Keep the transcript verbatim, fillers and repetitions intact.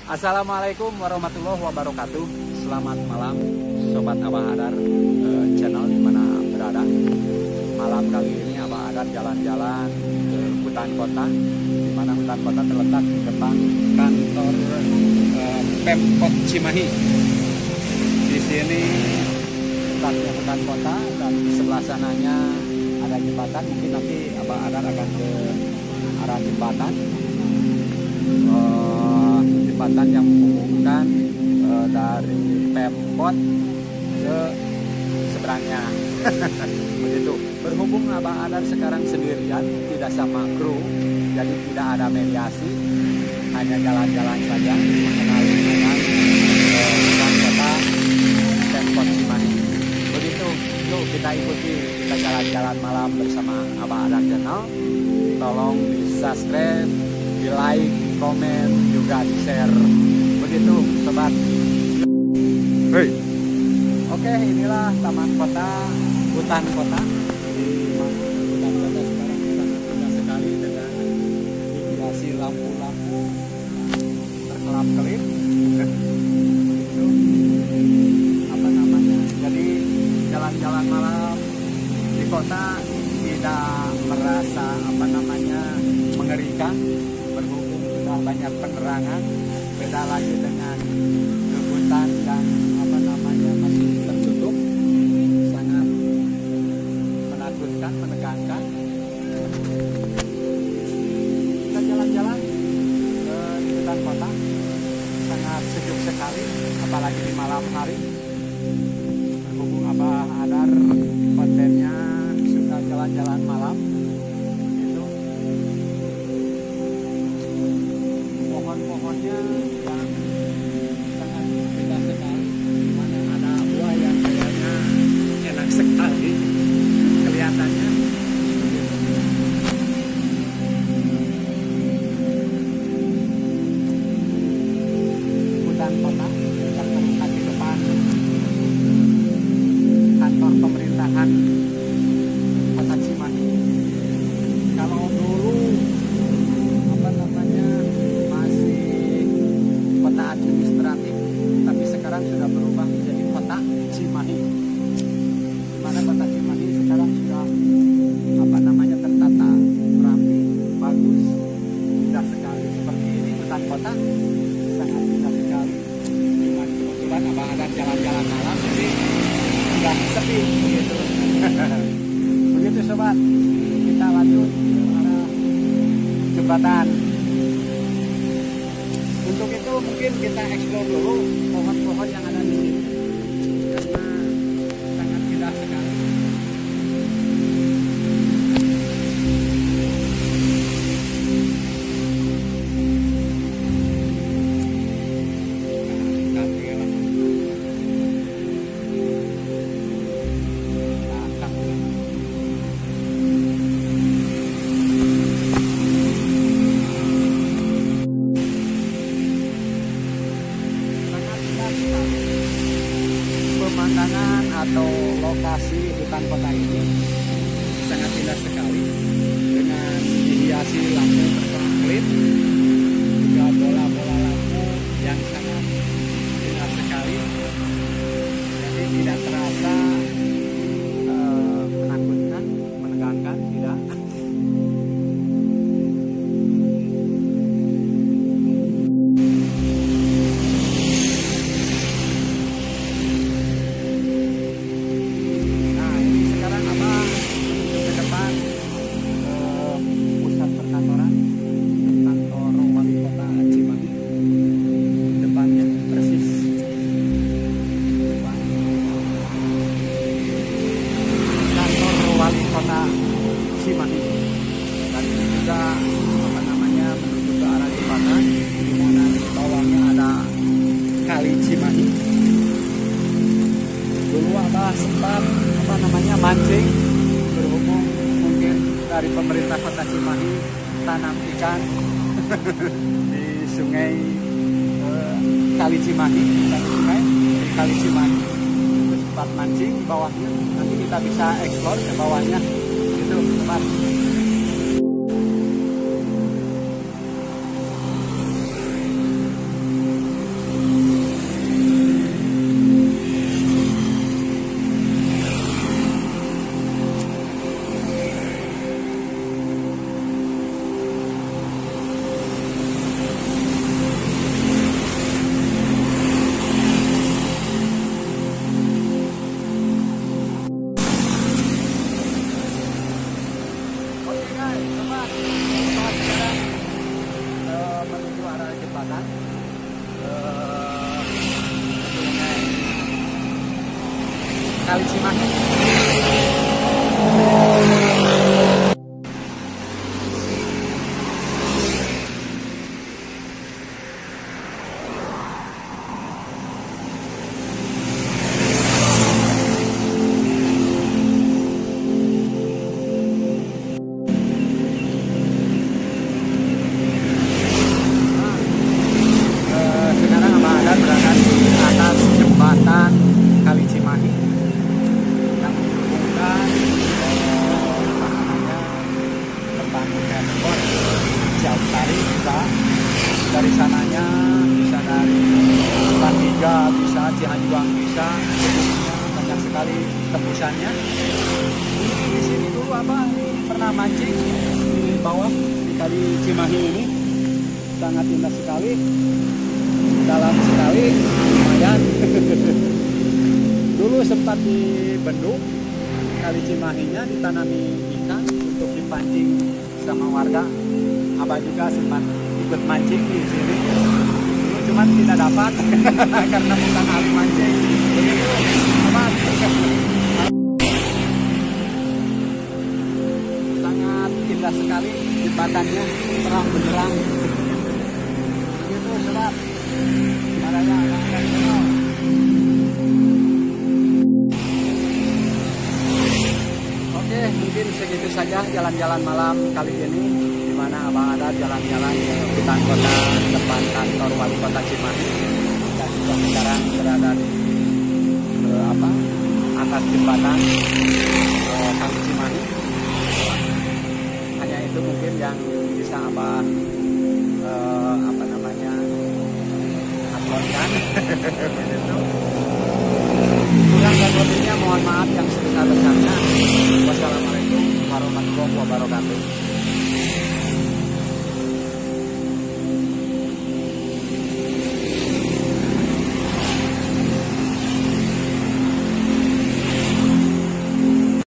Assalamualaikum warahmatullahi wabarakatuh. Selamat malam Sobat Abah Adar eh, channel dimana berada. Malam kali ini Abah Adar jalan-jalan ke hutan kota, dimana hutan kota terletak di depan kantor eh, Pemkot Cimahi. Di sini letaknya hutan kota dan di sebelah sananya ada jembatan. Mungkin nanti Abah Adar akan ke arah jembatan. Uh, jembatan yang menghubungkan uh, dari Pemkot ke seberangnya. Begitu. Berhubung Abah Adar sekarang sendirian, tidak sama kru, jadi tidak ada mediasi, hanya jalan-jalan saja mengenali dengan uh, hutan kota Pemkot Cimahi. Begitu. Yuk kita ikuti, kita jalan-jalan malam bersama Abah Adar channel. Tolong di subscribe, di like, komen, juga di share. Begitu sobat. Hey. Oke, inilah taman kota, hutan kota, di mana hutan kota sekarang sangat indah sekali dengan dihiasi lampu-lampu terkelap-kelip. Begitu. Apa namanya? Jadi jalan-jalan malam di kota tidak merasa apa namanya mengerikan. Banyak penerangan, beda lagi dengan hutan dan apa namanya masih tertutup, sangat menakutkan, menegangkan. Kita jalan-jalan ke di hutan kota, sangat sejuk sekali, apalagi di malam hari. Berhubung Abah Adar kontennya suka jalan-jalan malam. Pohon-pohonnya yang sangat indah sekali, dimana ada buah yang kayaknya enak sekali kelihatannya. Hutan kota yang terletak di depan kantor pemerintahan Kota Cimahi. Kalau dulu apa namanya administratif, tapi sekarang sudah berubah menjadi Kota Cimahi. Di mana Kota Cimahi sekarang sudah apa namanya tertata rapi, bagus, indah sekali. Seperti ini hutan kota sangat indah sekali. Dengan kebetulan Abah Adar jalan-jalan malam, jadi sudah sepi begitu. Begitu sobat, kita lanjut ke arah jembatan. Untuk itu mungkin kita eksplor dulu pohon-pohon yang ada di sini karena sangat indah sekali. Pemandangan atau lokasi hutan kota ini sangat indah sekali dengan dihiasi lampu berkelap-kelip, juga bola-bola lampu yang sangat indah sekali. Jadi tidak terasa uh, menakutkan, menegangkan, tidak. Kota Cimahi, dan ini juga apa namanya menuju ke arah jembatan, di mana di bawahnya ada Kali Cimahi. Dulu Abah sempat apa namanya mancing, berhubung mungkin dari pemerintah Kota Cimahi tanam ikan di sungai eh, Kali Cimahi, bukan sungai, di Kali Cimahi. Tempat mancing di bawahnya, nanti kita bisa eksplor ke bawahnya gitu teman. jembatan uh, sungai Kali Cimahi. Dari sananya bisa dari Tiga, bisa Cihanjuang, bisa banyak sekali tembusannya. Di sini dulu apa pernah mancing di bawah di Kali Cimahi ini, sangat indah sekali, dalam sekali, lumayan. Dulu sempat dibendung Kali Cimahinya, ditanami ikan untuk dipancing sama warga. Abah juga sempat ikut mancing di sini, cuman tidak dapat karena bukan ahli mancing. Begitu, Abah. Sangat indah sekali jembatannya, terang benderang. Begitu, sobat. Marahnya agak kenal. Oke, mungkin segitu saja jalan-jalan malam kali ini, di mana Abang Adat jalan-jalan ke hutan kota depan kantor wali kota Cimahi, dan juga sekarang berada di eh, apa atas jembatan eh, Kali Cimahi. Hanya itu mungkin yang bisa Abang eh, apa namanya uploadkan. Kurang dan lebihnya mohon maaf yang sebesar-besarnya. Wassalamualaikum warahmatullahi wabarakatuh.